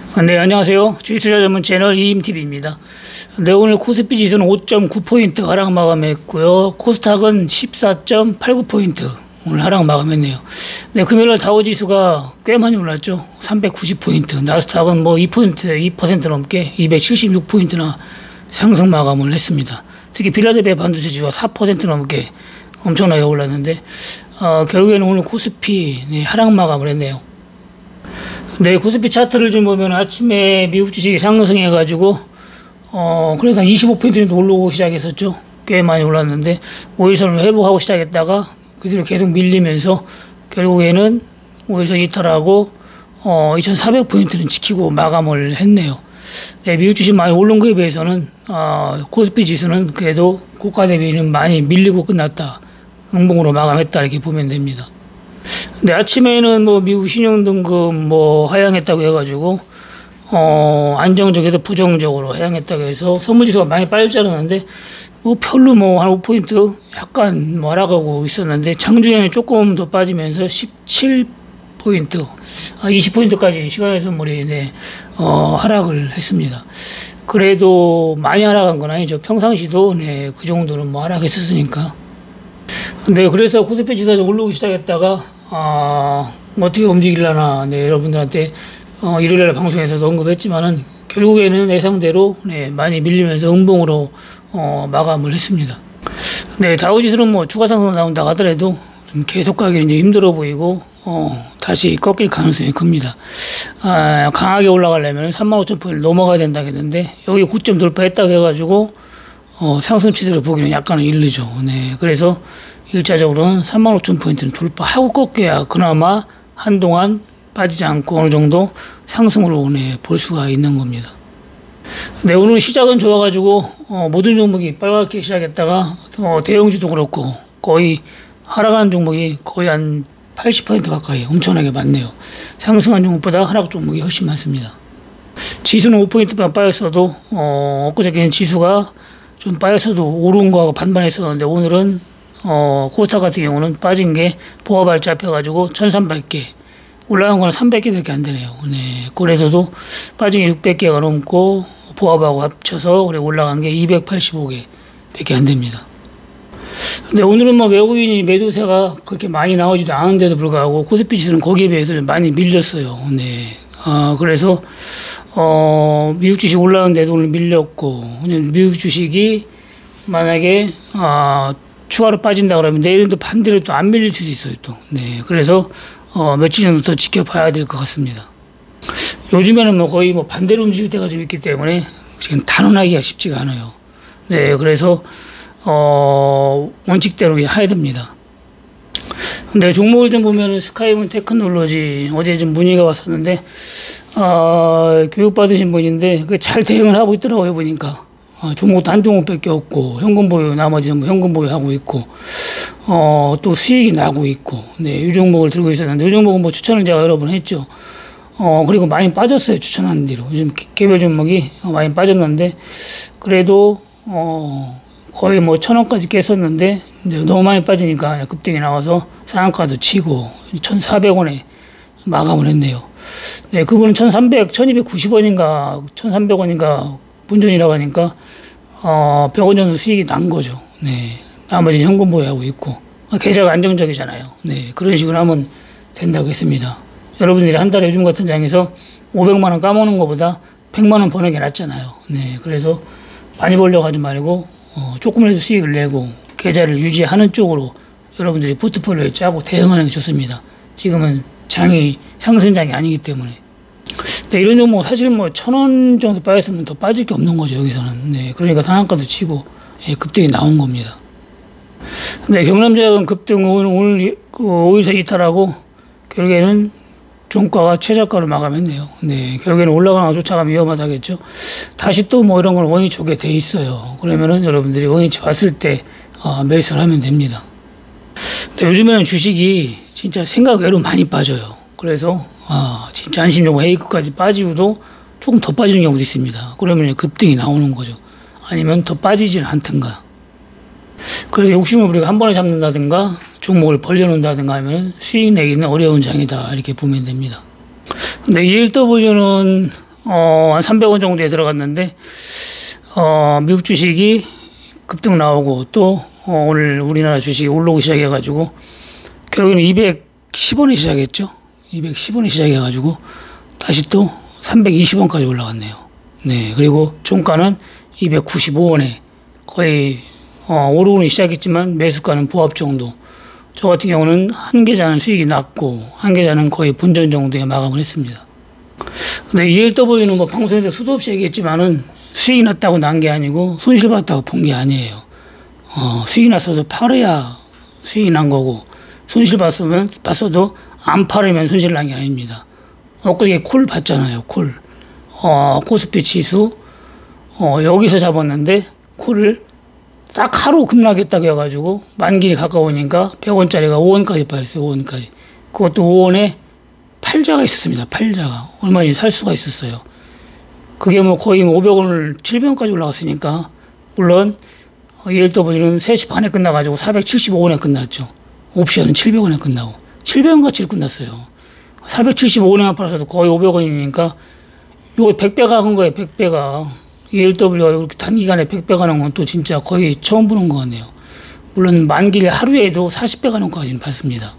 네, 안녕하세요. 주식투자 전문 채널 이임TV입니다. 네, 오늘 코스피 지수는 5.9포인트 하락 마감했고요. 코스닥은 14.89포인트 오늘 하락 마감했네요. 네, 금요일날 다우지수가 꽤 많이 올랐죠. 390포인트. 나스닥은 뭐 2% 넘게 276포인트나 상승 마감을 했습니다. 특히 필라델피아 반도체 지수가 4% 넘게 엄청나게 올랐는데, 결국에는 오늘 코스피 하락 마감을 했네요. 네, 코스피 차트를 좀 보면 아침에 미국 주식이 상승해가지고, 그래서 한 25포인트 정도 올라오기 시작했었죠. 꽤 많이 올랐는데, 5일선을 회복하고 시작했다가, 그 뒤로 계속 밀리면서, 결국에는 5일선 이탈하고, 2400포인트는 지키고 마감을 했네요. 네, 미국 주식 많이 오른 거에 비해서는, 코스피 지수는 그래도 고가 대비는 많이 밀리고 끝났다. 응봉으로 마감했다. 이렇게 보면 됩니다. 근데 아침에는 뭐 미국 신용등급 뭐 하향했다고 해가지고 안정적에서 부정적으로 하향했다고 해서 선물지수가 많이 빠질 줄 알았는데 뭐 별로 뭐 한 5포인트 약간 뭐 하락하고 있었는데 장중에는 조금 더 빠지면서 17포인트 20포인트까지 시간의 선물이 하락을 했습니다. 그래도 많이 하락한 건 아니죠. 평상시도 그 정도는 뭐 하락했었으니까. 네, 그래서 코스피 지수가 올라오기 시작했다가 어떻게 움직이려나 여러분들한테 일요일날 방송에서도 언급했지만은 결국에는 예상대로 많이 밀리면서 음봉으로 마감을 했습니다. 네, 다우지수는 뭐 추가 상승 나온다 하더라도 좀 계속 가기는 이제 힘들어 보이고 다시 꺾일 가능성이 큽니다. 강하게 올라가려면 35,000포인트 넘어가야 된다고 했는데 여기 고점 돌파했다고 해가지고 상승 추세를 보기는 약간은 이르죠. 네, 그래서 일차적으로는 35,000포인트는 돌파하고 꺾여야 그나마 한동안 빠지지 않고 어느 정도 상승으로 볼 수가 있는 겁니다. 네, 오늘 시작은 좋아가지고 모든 종목이 빨갛게 시작했다가 대형주도 그렇고 거의 하락한 종목이 거의 한 80% 가까이 엄청나게 많네요. 상승한 종목보다 하락 종목이 훨씬 많습니다. 지수는 5포인트만 빠졌어도 엊그저께는 지수가 좀 빠졌어도 오른 거하고 반반했었는데 오늘은 코스닥 같은 경우는 빠진 게 보합발 잡혀가지고 1300개 올라간 거는 300개밖에 안 되네요. 네, 그래서도 빠진 게 600개가 넘고 보합하고 합쳐서 올라간 게 285개밖에 안 됩니다. 근데 오늘은 뭐 외국인이 매도세가 그렇게 많이 나오지도 않은데도 불구하고 코스피 지수는 거기에 비해서 좀 많이 밀렸어요. 네, 그래서 미국 주식 올라가는데도 오늘 밀렸고 미국 주식이 만약에 추가로 빠진다 그러면 내일은 또 반대로 또 안 밀릴 수도 있어요, 또. 네, 그래서 며칠 정도 더 지켜봐야 될 것 같습니다. 요즘에는 뭐 거의 뭐 반대로 움직일 때가 좀 있기 때문에 지금 단언하기가 쉽지가 않아요. 네, 그래서 원칙대로 해야 됩니다. 근데 종목을 좀 보면은 스카이문 테크놀로지 어제 좀 문의가 왔었는데 교육 받으신 분인데 그 잘 대응을 하고 있더라고요, 보니까. 종목도 한 종목밖에 없고 현금 보유 나머지 전부 현금 보유하고 있고 또 수익이 나고 있고 이 종목을 들고 있었는데 이 종목은 뭐 추천을 제가 여러 번 했죠. 그리고 많이 빠졌어요, 추천한 뒤로. 요즘 개별 종목이 많이 빠졌는데 그래도 거의 뭐 1,000원까지 깼었는데 이제 너무 많이 빠지니까 급등이 나와서 상한가도 치고 1,400원에 마감을 했네요. 네, 그분은 1,290원인가 1,300원인가 본전이라고 하니까 100원 정도 수익이 난 거죠. 네, 나머지는 현금 보유하고 있고 계좌가 안정적이잖아요. 네, 그런 식으로 하면 된다고 했습니다. 여러분들이 한 달에 요즘 같은 장에서 500만 원 까먹는 것보다 100만 원 버는 게 낫잖아요. 네, 그래서 많이 벌려고 하지 말고 조금이라도 수익을 내고 계좌를 유지하는 쪽으로 여러분들이 포트폴리오에 짜고 대응하는 게 좋습니다. 지금은 장이 상승장이 아니기 때문에. 네, 이런 종목 사실 뭐 1,000원 정도 빠졌으면 더 빠질 게 없는 거죠, 여기서는. 네, 그러니까 상한가도 치고 급등이 나온 겁니다. 네, 경남제약은 급등 오늘 5일선 이탈하고 결국에는 종가가 최저가로 마감했네요. 네, 결국에는 올라가는 거 쫓아가면 위험하다겠죠. 다시 또 뭐 이런 걸 원위치 오게 돼 있어요. 그러면은 여러분들이 원위치 왔을 때 매수를 하면 됩니다. 네, 요즘에는 주식이 진짜 생각 외로 많이 빠져요. 그래서 진짜 안심종목 A급까지 빠지고도 조금 더 빠지는 경우도 있습니다. 그러면 급등이 나오는 거죠. 아니면 더 빠지질 않든가. 그래서 욕심을 부리고 한 번에 잡는다든가 종목을 벌려놓는다든가 하면 수익 내기는 어려운 장이다, 이렇게 보면 됩니다. 근데 ELW는 한 300원 정도에 들어갔는데, 미국 주식이 급등 나오고 또 오늘 우리나라 주식이 올라오기 시작해가지고 결국에는 210원에 시작했죠. 210원에 시작해가지고 다시 또 320원까지 올라갔네요. 네, 그리고 종가는 295원에 거의 오르고는 시작했지만 매수가는 보합 정도. 저 같은 경우는 한 계좌는 수익이 났고 한 계좌는 거의 본전 정도에 마감을 했습니다. 근데 ELW는 뭐 방송에서 수도 없이 얘기했지만은 수익이 났다고 난 게 아니고 손실 봤다고 본 게 아니에요. 수익이 났어도 팔아야 수익이 난 거고 손실 봤어도 안 팔으면 손실 난 게 아닙니다. 엊그제 콜 봤잖아요. 콜. 코스피 지수 여기서 잡았는데 콜을 딱 하루 급락했다고 해가지고 만기이 가까우니까 100원짜리가 5원까지 빠졌어요. 5원까지. 그것도 5원에 팔자가 있었습니다. 팔자가. 얼마든지 살 수가 있었어요. 그게 뭐 거의 500원을 700원까지 올라갔으니까 물론 ELW는 3시 반에 끝나가지고 475원에 끝났죠. 옵션은 700원에 끝나고 700원 가치로 끝났어요. 475원에만 팔아서도 거의 500원이니까 이거 100배가 한 거예요. 100배가. ELW가 이렇게 단기간에 100배가 하는 건 또 진짜 거의 처음 보는 것 같네요. 물론 만기일 하루에도 40배가 하는 것까지는 봤습니다.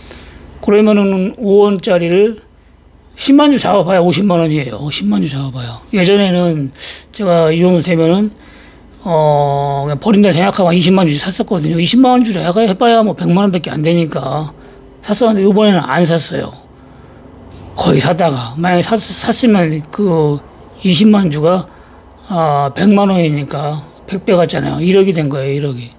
그러면은 5원짜리를 10만 주 잡아봐야 50만 원이에요. 10만 주 잡아봐야. 예전에는 제가 이 정도 되면은 그냥 버린다 생각하고 20만 주 샀었거든요. 20만 원 주라 해봐야 뭐 100만 원밖에 안 되니까 샀었는데 이번에는 안 샀어요. 거의 사다가 만약에 샀으면 그 20만 주가 100만 원이니까 100배 같잖아요. 1억이 된 거예요. 1억이.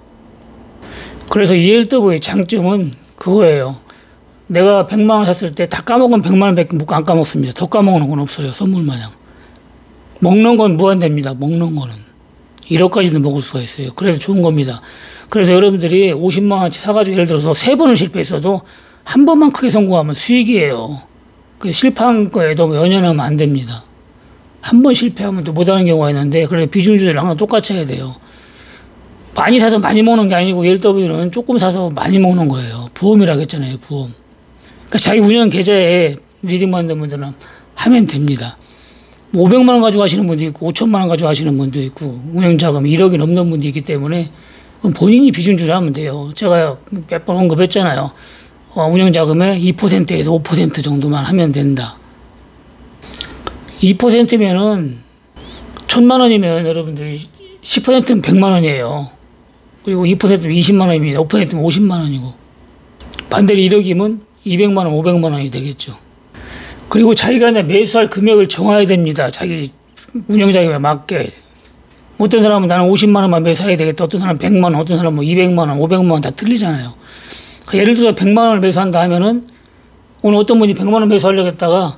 그래서 ELW의 장점은 그거예요. 내가 100만 원 샀을 때 다 까먹으면 100만 원밖에 안 까먹습니다. 더 까먹는 건 없어요. 선물 마냥. 먹는 건 무한대입니다. 먹는 거는. 1억까지도 먹을 수가 있어요. 그래서 좋은 겁니다. 그래서 여러분들이 50만 원치 사가지고 예를 들어서 3번을 실패했어도 한 번만 크게 성공하면 수익이에요. 그 실패한 거에도 연연하면 안 됩니다. 한 번 실패하면 또 못하는 경우가 있는데 그래서 비중 조절을 항상 똑같이 해야 돼요. 많이 사서 많이 먹는 게 아니고 ELW는 조금 사서 많이 먹는 거예요. 보험이라고 했잖아요. 보험. 그러니까 자기 운영 계좌에 리딩 만든 분들은 하면 됩니다. 500만 원 가지고 하시는 분도 있고 5천만 원 가지고 하시는 분도 있고 운영자금 1억이 넘는 분도 있기 때문에 그럼 본인이 비중 조절하면 돼요. 제가 몇 번 언급했잖아요. 운영자금의 2%에서 5% 정도만 하면 된다. 2%면은 1,000만 원이면 여러분들이 10%면 100만 원이에요. 그리고 2%면 20만 원입니다. 5%면 50만 원이고 반대로 1억이면 200만 원, 500만 원이 되겠죠. 그리고 자기가 이제 매수할 금액을 정해야 됩니다. 자기 운영자금에 맞게. 어떤 사람은 나는 50만 원만 매수해야 되겠다. 어떤 사람은 100만 원, 어떤 사람은 뭐 200만 원, 500만 원 다 틀리잖아요. 예를 들어서 100만 원을 매수한다 하면은 오늘 어떤 분이 100만 원 매수하려고 했다가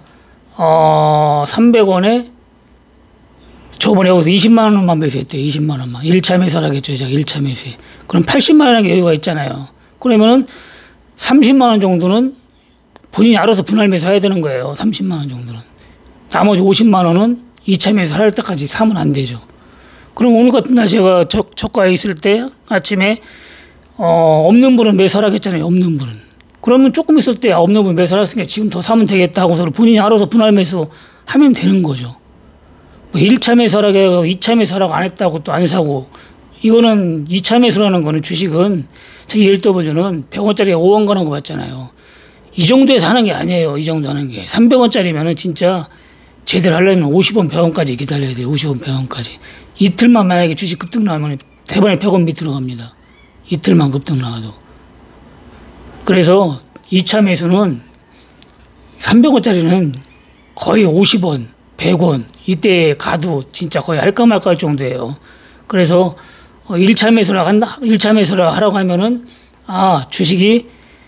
300원에 저번에 여기서 20만 원만 매수했대요. 20만 원만. 1차 매수하라겠죠. 제가 1차 매수에. 그럼 80만 원의 여유가 있잖아요. 그러면은 30만 원 정도는 본인이 알아서 분할 매수해야 되는 거예요. 30만 원 정도는. 나머지 50만 원은 2차 매수할 때까지 사면 안 되죠. 그럼 오늘 같은 날 제가 저가에 있을 때 아침에 없는 분은 매수하라고 했잖아요. 없는 분은. 그러면 조금 있을 때 없는 분 매수하랬으니까 지금 더 사면 되겠다 하고서 본인이 알아서 분할 매수 하면 되는 거죠. 뭐 1차 매수하라고 해서 2차 매수하라고 안 했다고 또 안 사고 이거는 2차 매수라는 거는 주식은 ELW는 100원짜리가 5원 가는 거 봤잖아요. 이 정도에서 하는 게 아니에요. 이 정도 하는 게. 300원짜리면은 진짜 제대로 하려면 50원, 100원까지 기다려야 돼요. 50원, 100원까지. 이틀만 만약에 주식 급등 나오면 대번에 100원 밑으로 갑니다. 이틀만 급등 나와도. 그래서 2차 매수는 300원짜리는 거의 50원, 100원 이때 가도 진짜 거의 할까 말까 할 정도예요. 그래서 1차 매수라 한다. 1차 매수라 하라고 하면은 주식이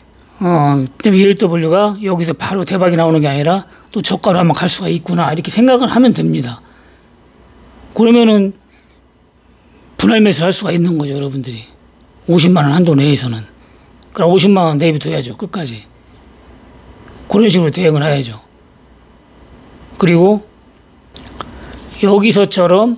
ELW가 여기서 바로 대박이 나오는 게 아니라 또 저가로 한번 갈 수가 있구나 이렇게 생각을 하면 됩니다. 그러면은 분할 매수할 수가 있는 거죠. 여러분들이 50만 원 한도 내에서는. 그럼 50만 원 내비둬야죠. 끝까지. 그런 식으로 대응을 해야죠. 그리고 여기서처럼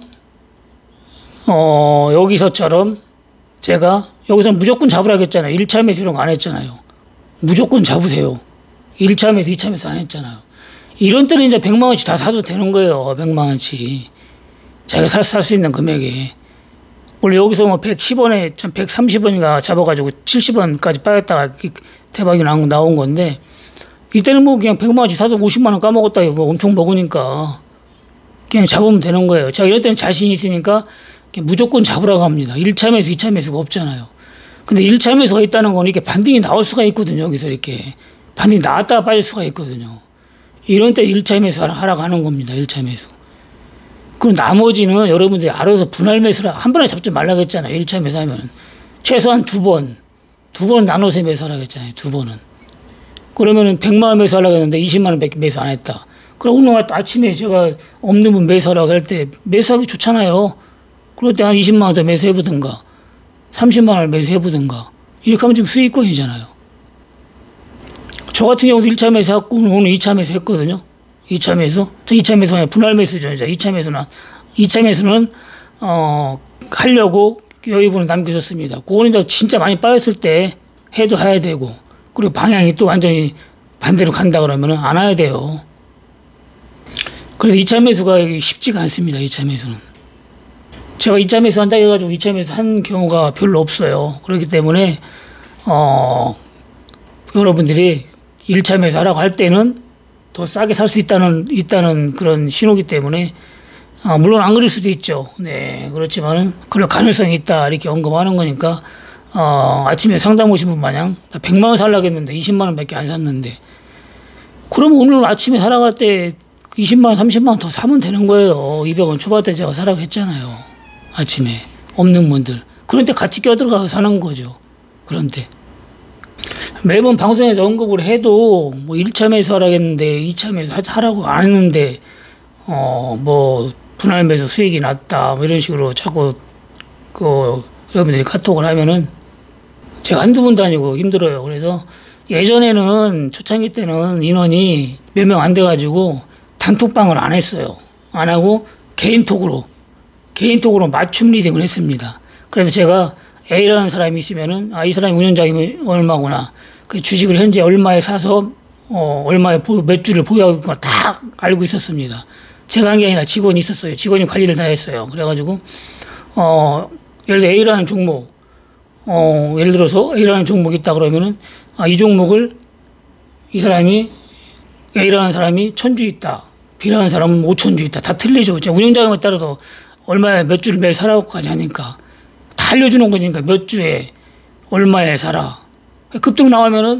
제가 여기서 무조건 잡으라고 했잖아요. 1차 매수 이런 거 안 했잖아요. 무조건 잡으세요. 1차 매수, 2차 매수 안 했잖아요. 이런 때는 이제 100만 원치 다 사도 되는 거예요. 100만 원치. 자기가 살 수 있는 금액에. 원래 여기서 뭐 110원에 130원인가 잡아가지고 70원까지 빠졌다가 대박이 나온 건데, 이때는 뭐 그냥 100만 원치 사도 50만 원 까먹었다, 뭐 엄청 먹으니까. 그냥 잡으면 되는 거예요. 제가 이럴 때는 자신이 있으니까 무조건 잡으라고 합니다. 1차 매수, 2차 매수가 없잖아요. 근데 1차 매수가 있다는 건 이렇게 반등이 나올 수가 있거든요. 여기서 이렇게. 반등이 나왔다가 빠질 수가 있거든요. 이런 때 1차 매수 하라고 하는 겁니다. 1차 매수. 그럼 나머지는 여러분들이 알아서 분할 매수를 한 번에 잡지 말라고 했잖아요. 1차 매수하면. 최소한 두 번 나눠서 매수하라고 했잖아요. 두 번은. 그러면은 100만 원 매수하려고 했는데 20만 원밖에 매수 안 했다. 그럼 오늘 아침에 제가 없는 분 매수하라고 할 때 매수하기 좋잖아요. 그럴 때 한 20만 원 더 매수해보든가 30만 원을 매수해보든가 이렇게 하면 지금 수익권이잖아요. 저 같은 경우도 1차 매수하고 오늘 2차 매수 했거든요. 2차 매수. 저 2차 매수가 아니라 분할 매수죠. 2차 매수는, 하려고 여유분을 남겨줬습니다. 그거는 이제 진짜 많이 빠졌을 때 해도 해야 되고, 그리고 방향이 또 완전히 반대로 간다 그러면은 안 해야 돼요. 그래서 2차 매수가 쉽지가 않습니다. 2차 매수는. 제가 2차 매수 한다 해가지고 2차 매수 한 경우가 별로 없어요. 그렇기 때문에, 여러분들이 1차 매수 하라고 할 때는 더 싸게 살 수 있다는 그런 신호기 때문에, 물론 안 그럴 수도 있죠. 네. 그렇지만은, 그럴 가능성이 있다. 이렇게 언급하는 거니까, 아침에 상담 오신 분 마냥 100만 원 살라고 했는데 20만 원밖에 안 샀는데, 그럼 오늘 아침에 사라고 할 때 20만 원, 30만 원 더 사면 되는 거예요. 200원 초반대 제가 사라고 했잖아요. 아침에. 없는 분들. 그런데 같이 껴들어가서 사는 거죠. 그런데. 매번 방송에서 언급을 해도 뭐 1차 매수 하라고 했는데 2차 매수 하라고 안 했는데 뭐 분할 매수 수익이 났다 뭐 이런 식으로 자꾸 여러분들이 카톡을 하면은 제가 한두 번도 아니고 힘들어요. 그래서 예전에는 초창기 때는 인원이 몇 명 안 돼가지고 단톡방을 안 했어요. 안 하고 개인톡으로 맞춤 리딩을 했습니다. 그래서 제가 A라는 사람이 있으면은 이 사람이 운영자금이 얼마구나. 그 주식을 현재 얼마에 사서 얼마에 몇 주를 보유하고 있구나 다 알고 있었습니다. 제가 한 게 아니라 직원이 있었어요. 직원이 관리를 다 했어요. 그래가지고 예를 들어 A라는 종목 예를 들어서 A라는 종목이 있다 그러면은 이 종목을 이 사람이 A라는 사람이 1000주 있다. B라는 사람은 5000주 있다. 다 틀리죠. 운영자금에 따라서 얼마에 몇 주를 매일 사라고까지 하니까 다 알려주는 거니까 몇 주에 얼마에 사라. 급등 나오면은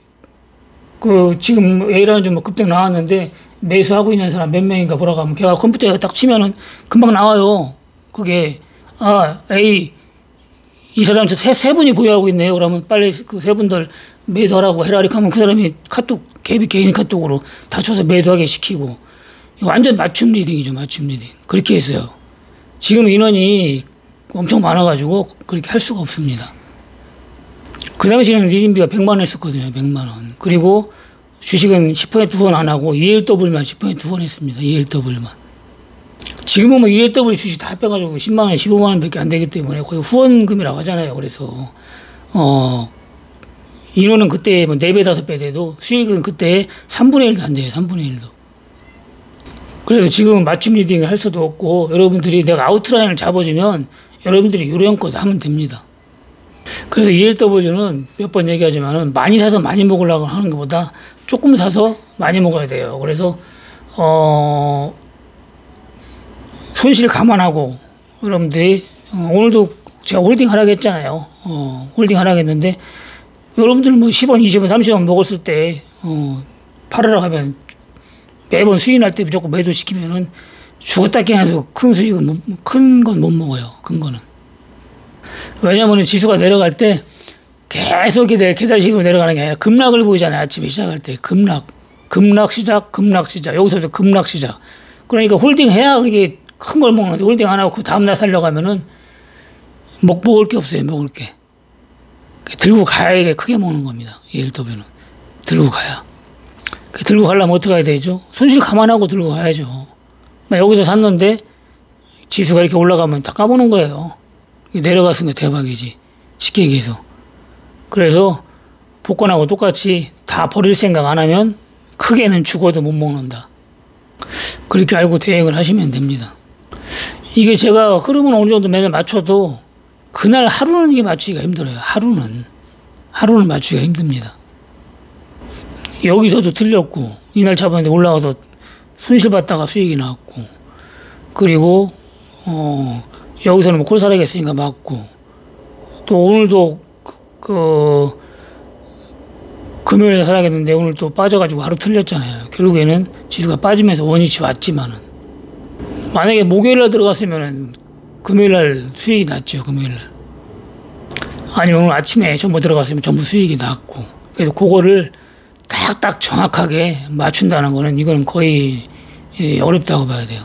지금 A라는 종목 급등 나왔는데 매수하고 있는 사람 몇 명인가 보라고 하면 걔가 컴퓨터에 딱 치면은 금방 나와요. 그게 A 이 사람 세 분이 보유하고 있네요. 그러면 빨리 그 세 분들 매도하라고 해라. 이렇게 하면 그 사람이 개인 카톡으로 다 쳐서 매도하게 시키고 완전 맞춤 리딩이죠. 맞춤 리딩. 그렇게 했어요. 지금 인원이 엄청 많아가지고 그렇게 할 수가 없습니다. 그 당시에는 리딩비가 100만 원 했었거든요. 100만 원. 그리고 주식은 10% 후원 안 하고 ELW만 10% 후원 했습니다. ELW만. 지금은 뭐 ELW 주식 다 빼가지고 10만 원, 15만 원밖에 안 되기 때문에 거의 후원금이라고 하잖아요. 그래서 인원은 그때 뭐 4배, 5배 돼도 수익은 그때 3분의 1도 안 돼요. 3분의 1도. 그래서 지금은 맞춤 리딩을 할 수도 없고 여러분들이 내가 아웃라인을 잡아주면 여러분들이 요령껏 하면 됩니다. 그래서 ELW는 몇 번 얘기하지만은 많이 사서 많이 먹으려고 하는 것보다 조금 사서 많이 먹어야 돼요. 그래서 손실 감안하고 여러분들이 오늘도 제가 홀딩 하라고 했잖아요. 홀딩 하라고 했는데 여러분들 뭐 10원, 20원, 30원 먹었을 때 팔으라고 하면 매번 수익 날 때 무조건 매도시키면은 죽었다 깨어나서 큰 수익은 큰 건 못 먹어요. 큰 거는. 왜냐면 지수가 내려갈 때 계속 계단식으로 내려가는 게 아니라 급락을 보이잖아요. 아침에 시작할 때 급락 시작. 여기서부터 급락 시작. 그러니까 홀딩 해야 그게 큰 걸 먹는데 홀딩 안 하고 그 다음날 살려고 하면은 먹을 게 없어요. 먹을 게. 들고 가야 크게 먹는 겁니다. ELW는. 들고 가야. 들고 가려면 어떻게 해야 되죠? 손실 감안하고 들고 가야죠. 여기서 샀는데 지수가 이렇게 올라가면 다 까보는 거예요. 내려갔으니까 대박이지. 쉽게 얘기해서. 그래서 복권하고 똑같이 다 버릴 생각 안 하면 크게는 죽어도 못 먹는다. 그렇게 알고 대응을 하시면 됩니다. 이게 제가 흐름은 어느 정도 매달 맞춰도 그날 하루는 이게 맞추기가 힘들어요. 하루는 맞추기가 힘듭니다. 여기서도 틀렸고 이날 잡았는데 올라가서 손실 봤다가 수익이 나왔고, 그리고 여기서는 뭐 콜사라기 했으니까 맞고, 또 오늘도 금요일에 살아겠는데 오늘 또 빠져가지고 하루 틀렸잖아요. 결국에는 지수가 빠지면서 원위치 왔지만은, 만약에 목요일날 들어갔으면은 금요일날 수익이 났죠. 금요일날. 아니면 오늘 아침에 전부 들어갔으면 전부 수익이 났고, 그래서 그거를 딱 정확하게 맞춘다는 거는 이거는 거의 어렵다고 봐야 돼요.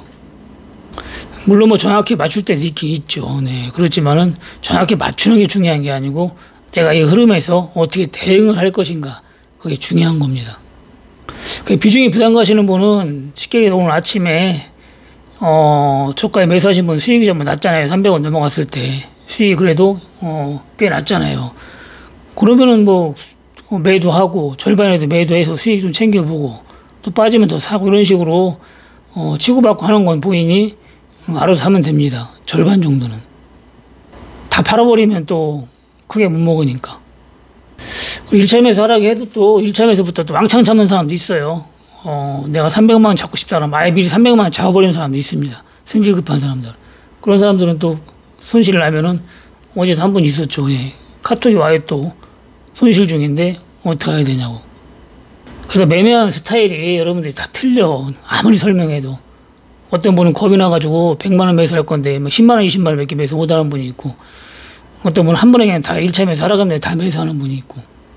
물론 뭐 정확히 맞출 때도 있긴 있죠. 네. 그렇지만은 정확히 맞추는 게 중요한 게 아니고 내가 이 흐름에서 어떻게 대응을 할 것인가, 그게 중요한 겁니다. 비중이 부담 가시는 분은 쉽게 얘기해서 오늘 아침에 저가에 매수하신 분 수익이 좀 낮잖아요. 300원 넘어갔을 때 수익이 그래도 꽤 낮잖아요. 그러면은 뭐 매도하고 절반에도 매도해서 수익 좀 챙겨보고 또 빠지면 더 사고, 이런 식으로 치고받고 하는 건 본인이 알아서 하면 됩니다. 절반 정도는. 다 팔아버리면 또 크게 못 먹으니까. 1차 매수 하라고 해도 또 1차 매수부터 또 왕창 잡는 사람도 있어요. 내가 300만 원 잡고 싶다면 아예 미리 300만 원 잡아버리는 사람도 있습니다. 승질 급한 사람들. 그런 사람들은 또 손실을 나면은, 어제도 한 분 있었죠. 예. 카톡이 와요. 또 손실 중인데 어떻게 해야 되냐고. 그래서 매매하는 스타일이 여러분들이 다 틀려. 아무리 설명해도. 어떤 분은 겁이 나가지고 100만 원 매수할 건데 10만 원, 20만 원 몇 개 매수 못하는 분이 있고, 어떤 분은 한 번에 그냥 다 1차 매수 하라고 하면 다 매수하는 분이 있고.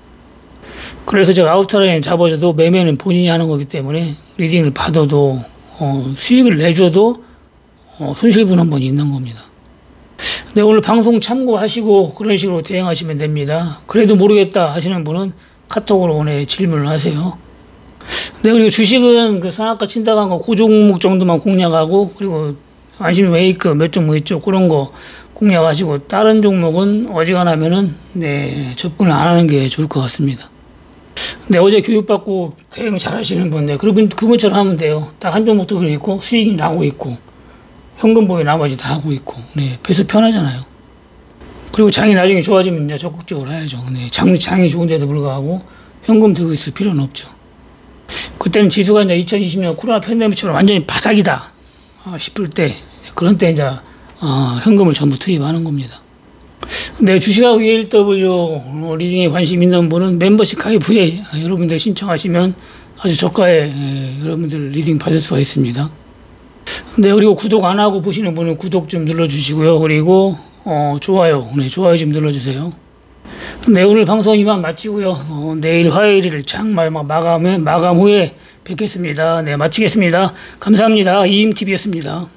그래서 제가 아웃라인 잡아줘도 매매는 본인이 하는 거기 때문에 리딩을 받아도 수익을 내줘도 손실 보는 분이 있는 겁니다. 네, 오늘 방송 참고하시고 그런 식으로 대응하시면 됩니다. 그래도 모르겠다 하시는 분은 카톡으로 오늘 질문을 하세요. 네, 그리고 주식은 그 상한가 친다고 한 거 그 종목 정도만 공략하고, 그리고 안심 웨이크 몇 종목 있죠. 그런 거 공략하시고, 다른 종목은 어지간하면은 접근을 안 하는 게 좋을 것 같습니다. 네, 어제 교육받고 대응 잘 하시는 분인데 그분처럼 하면 돼요. 딱 한 종목도 그래 있고 수익이 나고 있고 현금 보유 나머지 다 하고 있고, 네, 배수 편하잖아요. 그리고 장이 나중에 좋아지면 이제 적극적으로 해야죠. 네, 장이 좋은데도 불구하고 현금 들고 있을 필요는 없죠. 그때는 지수가 이제 2020년 코로나 팬데믹처럼 완전히 바닥이다 싶을 때, 그런 때 이제 현금을 전부 투입하는 겁니다. 네, 주식하고 ELW 리딩에 관심 있는 분은 멤버십 가입 후에 여러분들 신청하시면 아주 저가에 여러분들 리딩 받을 수가 있습니다. 네, 그리고 구독 안 하고 보시는 분은 구독 좀 눌러주시고요. 그리고 좋아요, 좋아요 좀 눌러주세요. 네, 오늘 방송 이만 마치고요. 내일 화요일을 마감 후에 뵙겠습니다. 네, 마치겠습니다. 감사합니다. 이임TV였습니다.